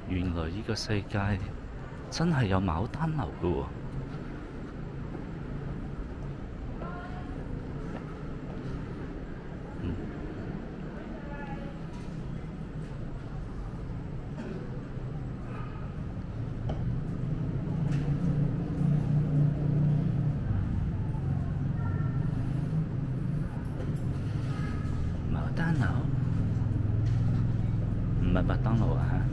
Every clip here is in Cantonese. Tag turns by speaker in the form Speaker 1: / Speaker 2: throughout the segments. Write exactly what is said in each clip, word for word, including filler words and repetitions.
Speaker 1: 原來呢個世界真係有牡丹樓嘅喎。嗯。牡丹樓？唔係麥當勞啊嚇。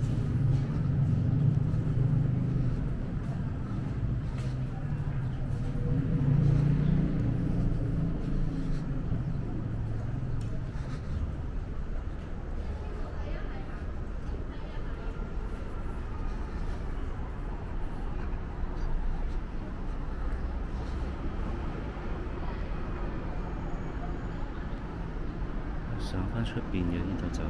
Speaker 1: 上返出邊嘅呢度就。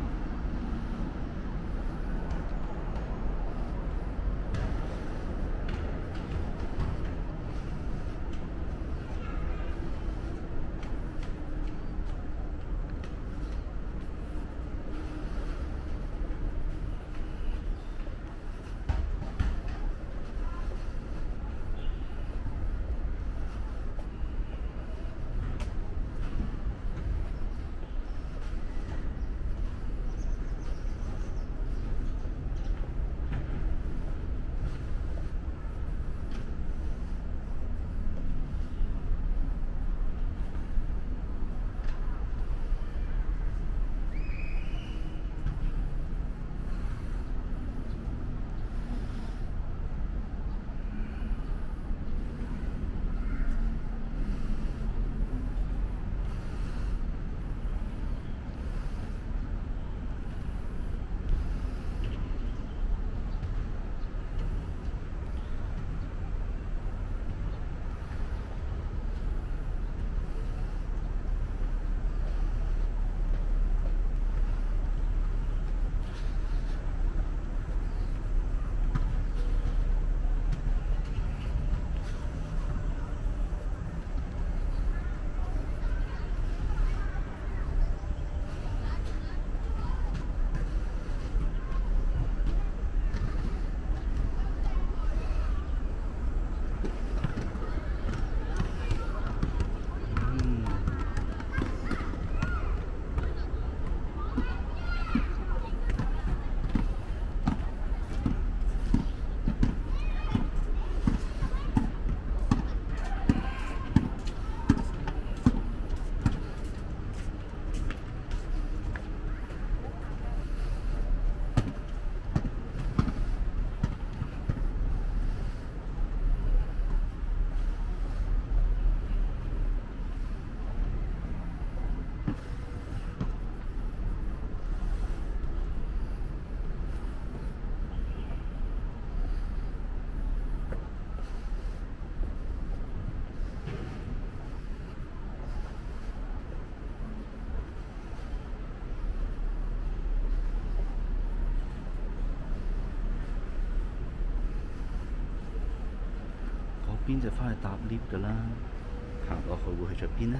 Speaker 1: 邊就返去搭 lift 㗎啦，行落去會去咗邊呢？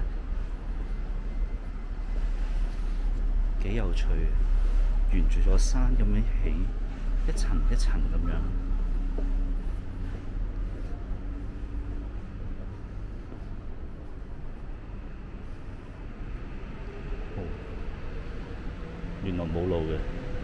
Speaker 1: 幾有趣，沿住座山咁樣起，一層一層咁樣。哦，原來冇路嘅。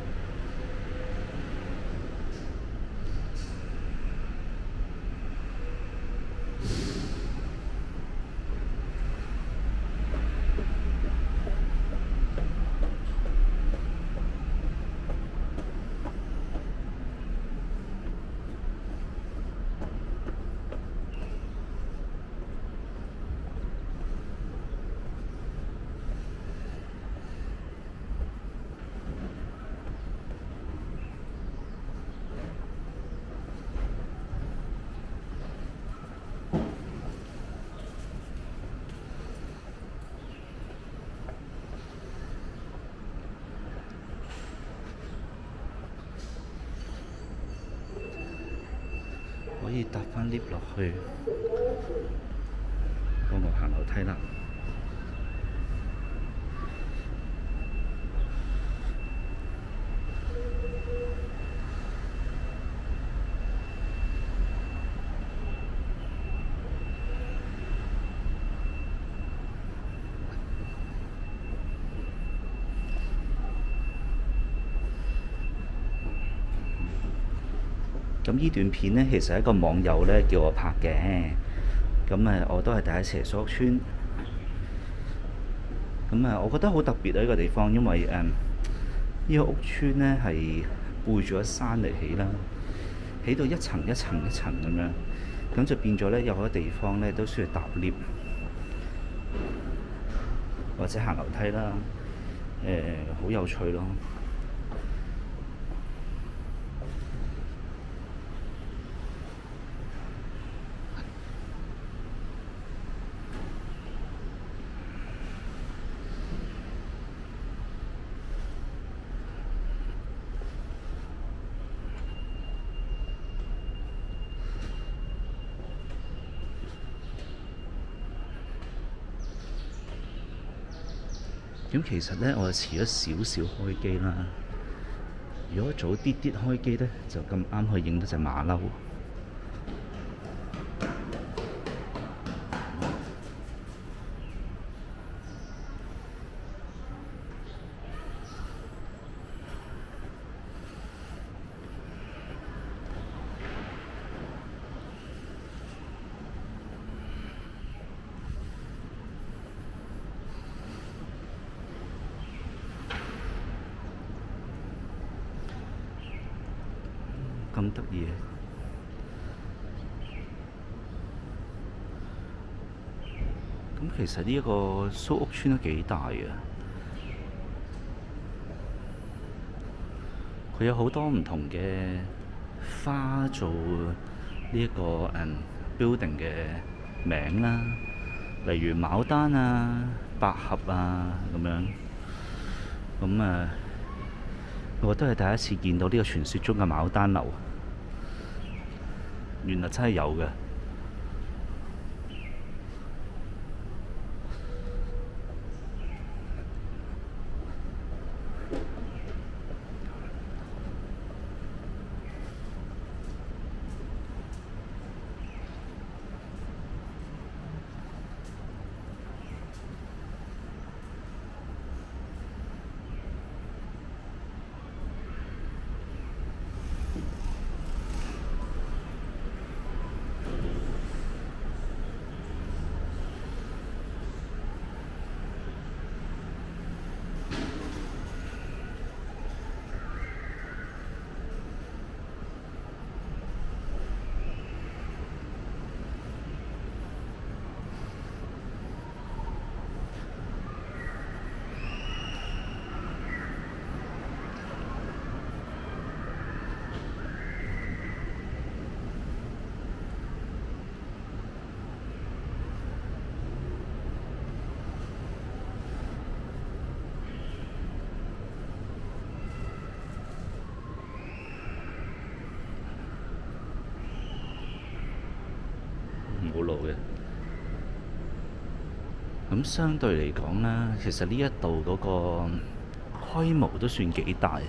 Speaker 1: 可以搭返 lift 落去，幫我行樓梯啦。 咁呢段片呢，其實係一個網友呢叫我拍嘅。咁誒，我都係第一次嚟蘇屋村。咁啊，我覺得好特別啊！呢個地方，因為誒呢、呢個屋村呢係背住咗山嚟起啦，起到一層一層一層咁樣，咁就變咗呢，有好多地方呢都需要搭 lift 或者行樓梯啦。誒、呃，好有趣咯〜咁其實咧，我就遲咗少少開機啦。如果早啲啲開機咧，就咁啱可以影到隻馬騮。咁得意嘅，咁其實呢一個蘇屋村都幾大嘅，佢有好多唔同嘅花做呢、這、一個誒、um, building 嘅名啦，例如牡丹啊、百合啊咁樣，咁啊，我都係第一次見到呢個傳說中嘅牡丹樓。原來真係有嘅。冇路嘅，咁相對嚟講啦，其實呢一度嗰個規模都算幾大。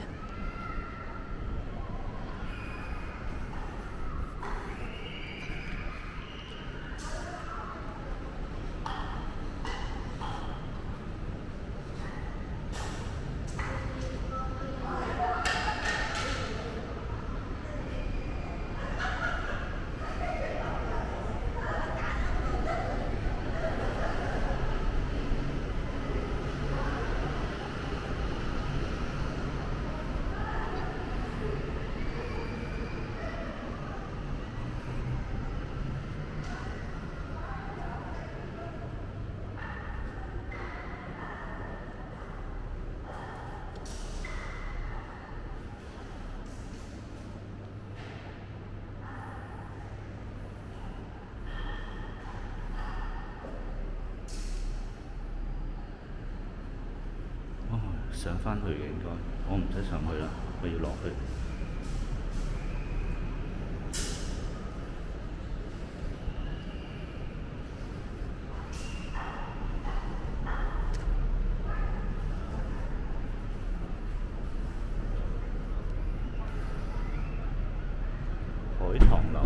Speaker 1: 上返去嘅應該，我唔使上去啦，我要落去。海棠樓、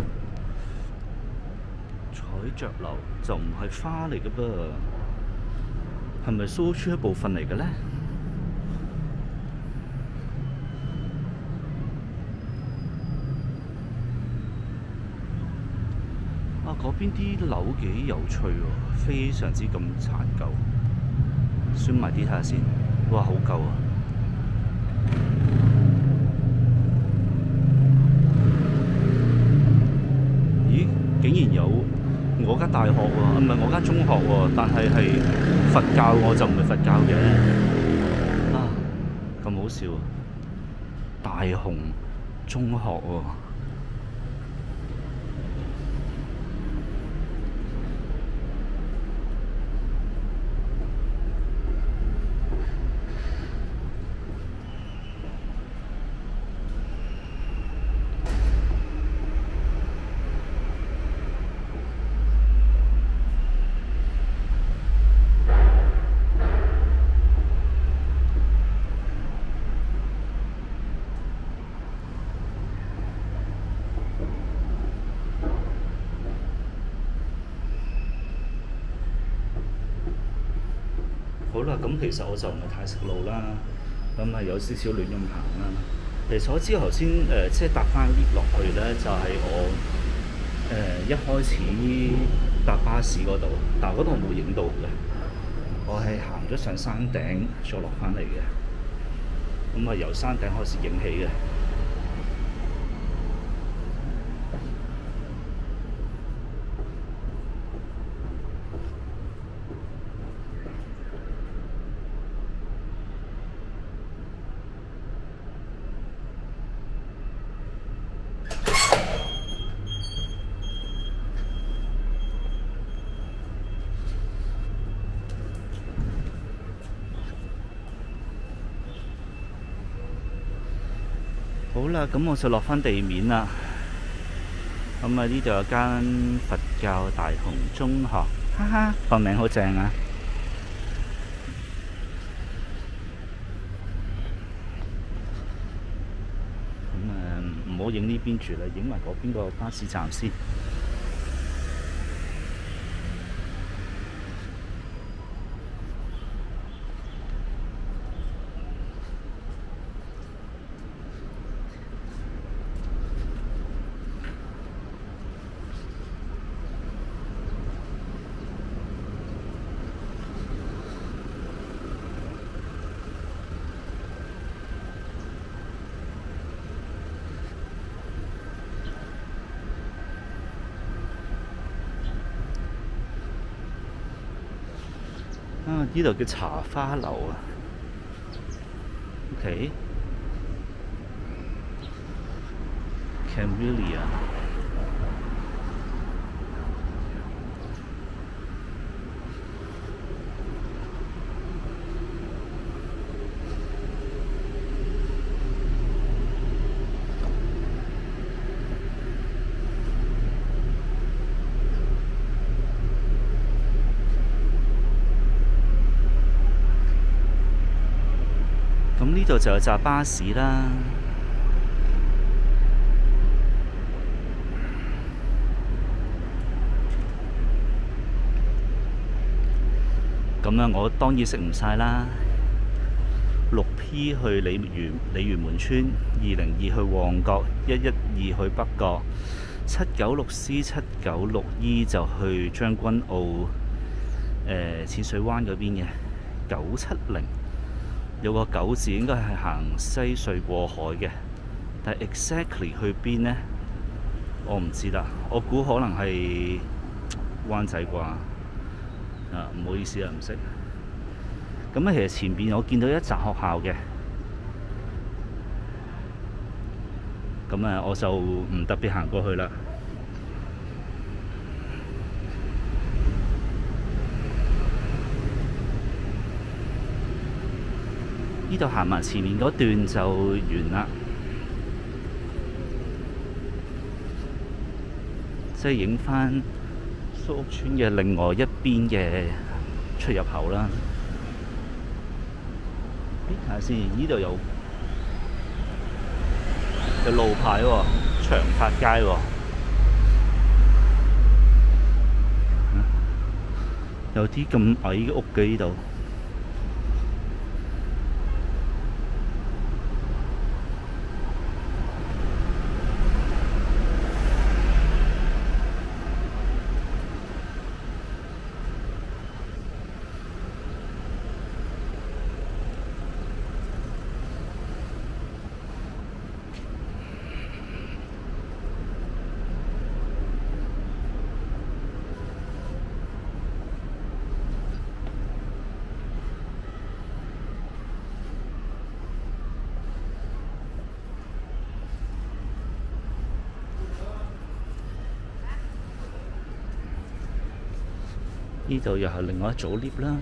Speaker 1: 彩雀樓就唔係花嚟嘅噃，係咪蘇屋村一部分嚟嘅咧？ 哇！嗰邊啲樓幾有趣喎，非常之咁殘舊。選埋啲睇下先，哇！好舊啊！咦？竟然有我間大學喎，唔係我間中學喎，但係係佛教，我就唔係佛教嘅。啊，咁好笑啊！大雄中學喎。好啦，咁其實我就唔係太識路啦，咁啊有少少亂咁行啦。其實我知頭先誒即係搭翻 lift 落去咧，就係、是、我誒、呃、一開始搭巴士嗰度，但係嗰度冇影到嘅。我係行咗上山頂再落翻嚟嘅，咁啊由山頂開始影起嘅。好啦，咁我就落翻地面啦。咁啊，呢度有間佛教大雄中學，哈哈，個名好正啊！咁啊，唔好影呢邊住啦，影埋嗰邊個巴士站先。啊！呢度叫茶花樓啊。OK。Camellia。咁呢度就有紮巴士啦。咁啊，我當然食唔晒啦。六 P 去鯉魚鯉魚門村，二零二去旺角，一一二去北角，七九六 C 七九六 E 就去將軍澳，誒、呃、淺水灣嗰邊嘅九七零。有個九字應該係行西隧過海嘅，但係 exactly 去邊呢？我唔知啦。我估可能係灣仔啩。啊，唔好意思啊，唔識。咁咧，其實前邊我見到一紮學校嘅，咁啊，我就唔特別行過去啦。呢度行埋前面嗰段就完啦，即係影返蘇屋村嘅另外一邊嘅出入口啦。睇下先，呢度有有路牌喎，長發街喎，有啲咁矮嘅屋嘅呢度。 呢度又係另外一組 lift 啦。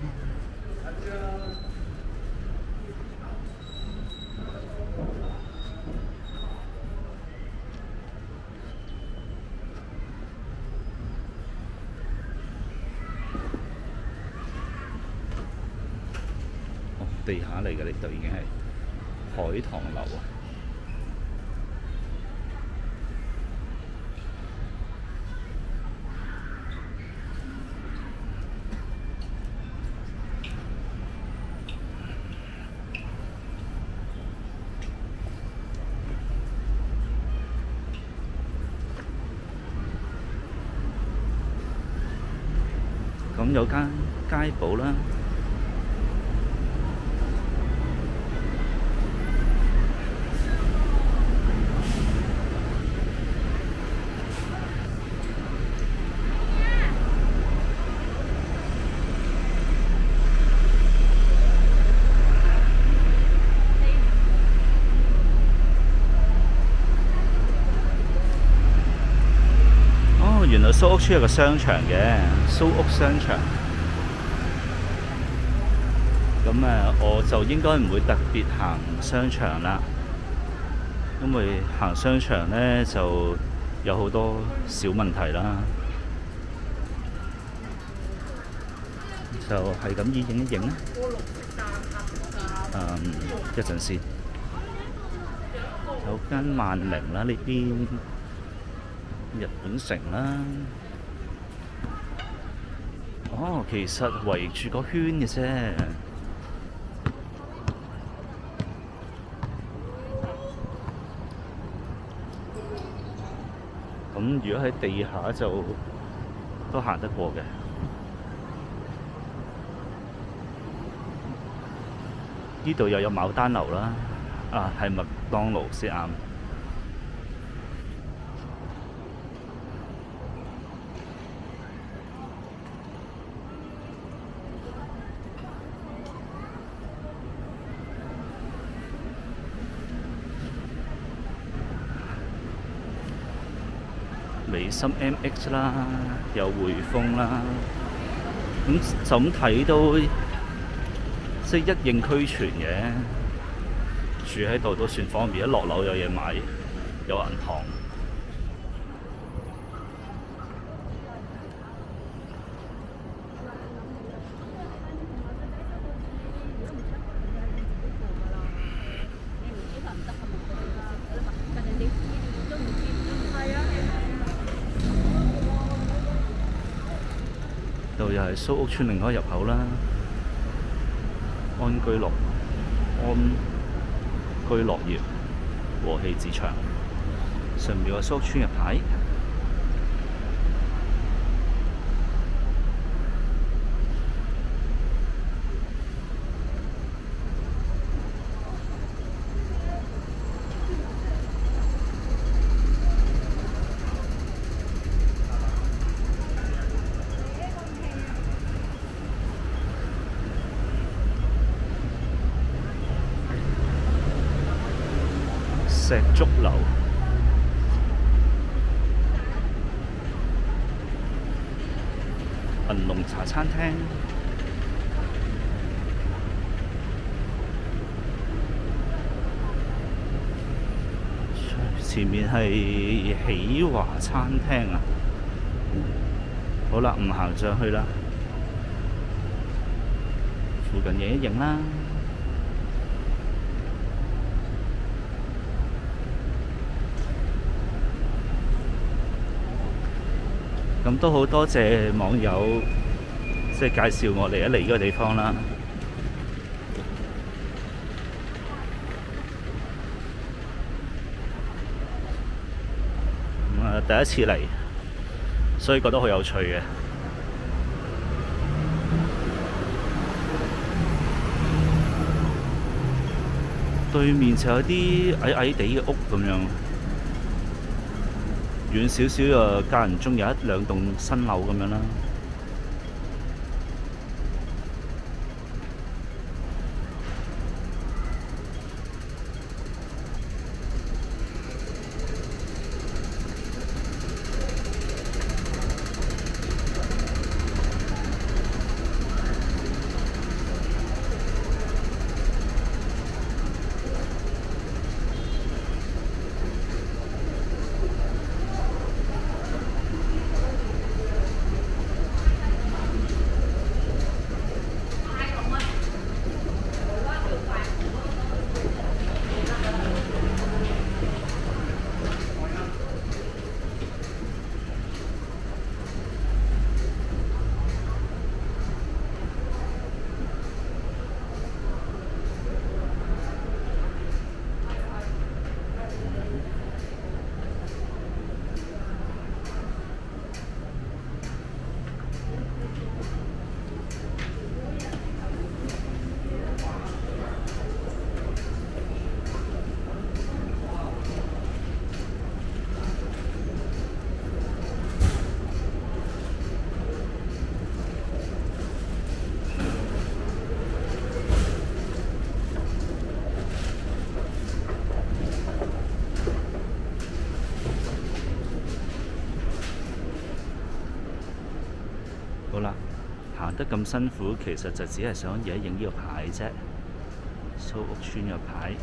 Speaker 1: 哦，地下嚟嘅呢度已經係海棠樓啊！咁有間街寶啦，哦，原來蘇屋村有個商場嘅蘇屋商場。咁誒，我就應該唔會特別行商場啦，因為行商場呢就有好多小問題啦，就係咁意影一影啦。嗯，一陣先。有間萬寧啦，呢邊日本城啦。哦，其實圍住個圈嘅啫。咁如果喺地下就都行得過嘅。呢度又有牡丹樓啦，啊係麥當勞先啱。美心 M X 啦，有匯豐啦，咁就咁睇都即係一應俱全嘅，住喺度都算方便。一落樓有嘢買，有銀行。度又係蘇屋村另外一個入口啦，安居樂安居樂業和氣之場，上面有蘇屋村嘅牌。石竹樓、銀龍茶餐廳、前面係喜華餐廳啊！好啦，唔行上去啦，附近影一影啦。咁都好多謝網友即係介紹我嚟一嚟呢個地方啦。咁啊，第一次嚟，所以覺得好有趣嘅。對面就有啲矮矮地嘅屋咁樣。遠少少啊，間唔中有一兩棟新樓咁樣啦。 得咁辛苦，其實就只係想影一影呢個牌啫，蘇屋村嘅牌。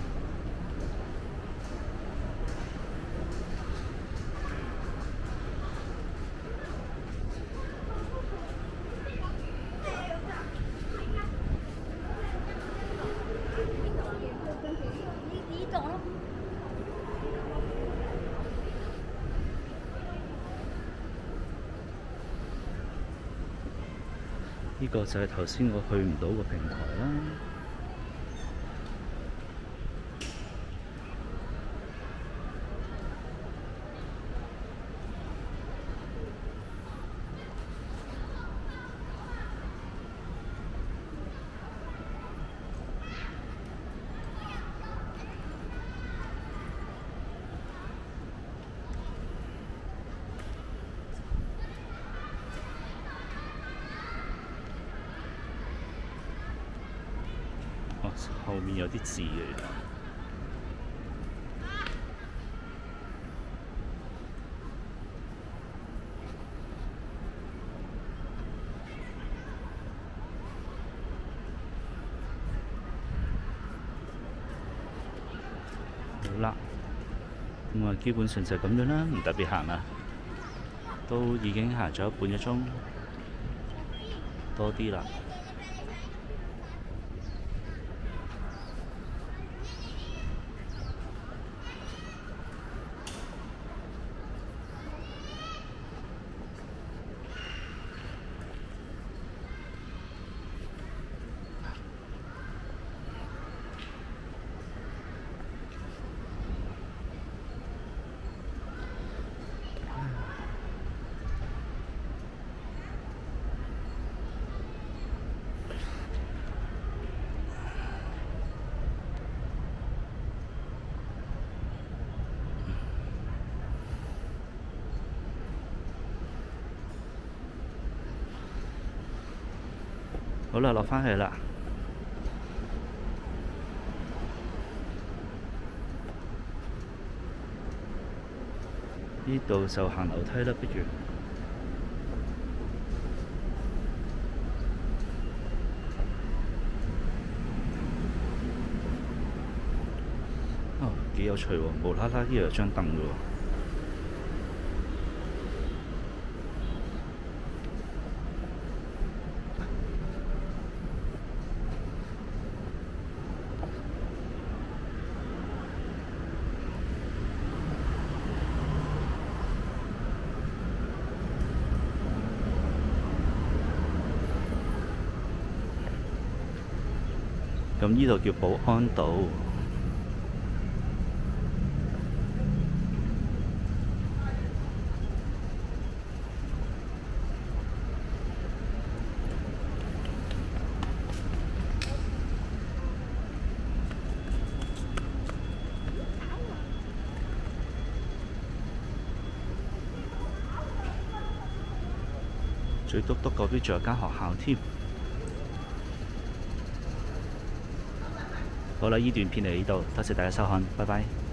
Speaker 1: 呢個就係頭先我去唔到個平台啦。後面有啲字嘅。好啦，咁啊基本上就係咁樣啦，唔特別行啦，都已經行咗半個鐘多啲啦。好啦，落返去啦。呢度就行樓梯啦，不如。哦，幾有趣喎！無啦啦呢度有張凳嘅喎。咁呢度叫保安道。最篤篤嗰邊仲有間學校添。好啦，依段片嚟呢度，多謝大家收看，拜拜。